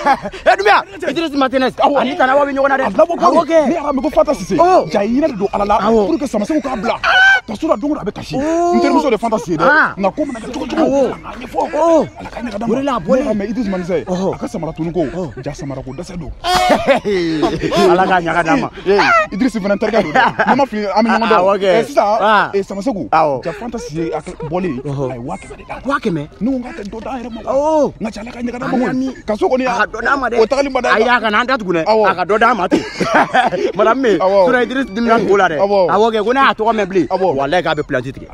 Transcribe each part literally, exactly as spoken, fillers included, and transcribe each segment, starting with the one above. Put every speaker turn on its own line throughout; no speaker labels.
Eh Dumia, Idriss Martinez. Ani tana wa bi ɲɔgɔn na dɛ.
Ok. Ne yɛrɛ mi ko Fanta Sise. Ja yina de don ala la pour que sama se ka bila. Ka sura dongo a bɛ kasi. N terimuso de Fanta Sise dɛ. Na ko mina kɛ cogo cogo. Ani fɔ. Ala ka ɲaga da ma. Wala bɔle. Mais Idriss Martinez. A ka samara tunu ko. Ja samara ko dɛsɛ don.
Ala ka ɲaga da ma.
Idriss fana terikɛ don. Ne ma fili an bɛ ɲɔgɔn dɔn. Eh sisan eh sama segu. Ja Fanta Sise a bɔle. Ai wa kɛmɛ de da. Wa kɛmɛ. Ne ko ka tɛ dɔ da yɛrɛ ma. Nka cɛ ala ka ɲaga da ma. Ka so kɔni a dɔ d'a ma dɛ. O tagali ma dɛ. Ayi a kana an datugu dɛ. A ka dɔ d'a ma ten. Madame me. Sura Idriss dimina ko la dɛ. Awɔ kɛ ko ne y'a tɔgɔ mɛn bilen. Walayi k'a bɛ planche tigɛ.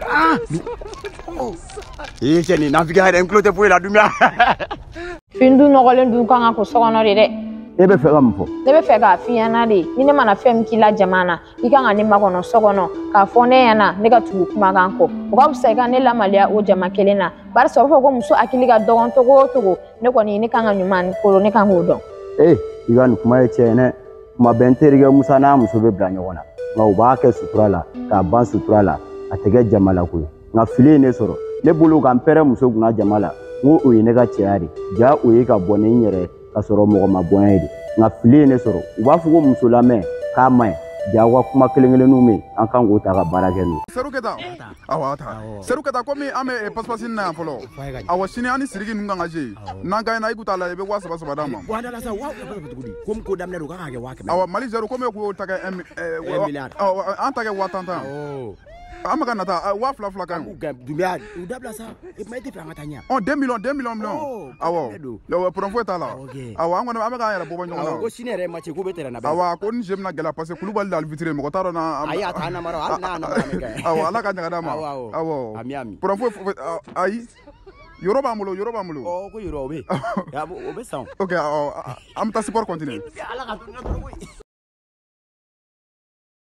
Eh cɛ nin nafigui yɛrɛ n tulo tɛ foyi la Dumia.
Findu nɔgɔlen dun kan ka ko sokɔnɔ de dɛ.
E bɛ fɛ ka mun fɔ?
Ne bɛ fɛ k'a f'i ɲɛna de ni ne mana fɛn min k'i la jama na i kan ka ne makɔnɔ so kɔnɔ k'a fɔ ne ɲɛna ne ka tugu kumakan kɔ o ka fisa i ka ne lamaloya o jama kelen na barisa u b'a fɔ ko muso hakili ka dɔgɔn togo o togo ne kɔni ne kan ka ɲuman ni kolo ne kan k'o dɔn.
Ee i ka nin kuma ye tiɲɛ ye dɛ kuma bɛɛ n terikɛ Musa n'a muso bɛ bila ɲɔgɔn na nka u b'a kɛ sutura la k'a ban sutura la a tɛ kɛ jama la koyi nka fili ye ne sɔrɔ ne bolo ka n pɛrɛn muso kunna jama la n ko o ye ne ka cɛya de ja o ye ka bɔ ne n yɛrɛ ka sɔrɔ mɔgɔ ma bonya ye de nka fili ye ne sɔrɔ u b'a fɔ ko muso lamɛn k'a man ɲi ja aw ka kuma kelen kelenninw bɛ yen an kan k'o ta ka baara kɛ n'o ye.
Seru Keta awɔ ta Seru Keta komi an bɛ pasipasi na yan fɔlɔ awɔ sini an ni Siriki ninnu kan ka se n'an ka ɲi na i k'u t'a la i bɛ wa saba saba d'a ma.
Wa dala sa wa tuguni komi ko daminɛ don k'a ka kɛ wa kɛmɛ.
Awɔ Mali zɛri komi e k'o ta kɛ un milliard an ta kɛ wa tan tan. An bɛ ka nata wa fila fila kan.
Dumia u dabila sa e ma e tɛ fɛ an ka taa ɲɛ.
Ɔ deux millions deux millions millions awɔ problème foyi t'a la awɔ an kɔni an bɛ k'an yɛrɛ bɔ bɔ ɲɔgɔn na.
Ko sini yɛrɛ match ko bɛ terrain na.
Awɔ ko ni jeu bɛna gɛlɛya parce que Kulubali da vitre mɔgɔ t'a dɔn na.
Ayi a t'a namara hali n'a namara min kɛ.
Awɔ Ala ka ɲaga d'a ma. Awɔ
ami ami.
Problème foyi ayi yɔrɔ b'an bolo yɔrɔ b'an bolo.
Ɔ ko yɔrɔ o bɛ yen o bɛ san.
Ok an bɛ taa sport continuer.
Ala ka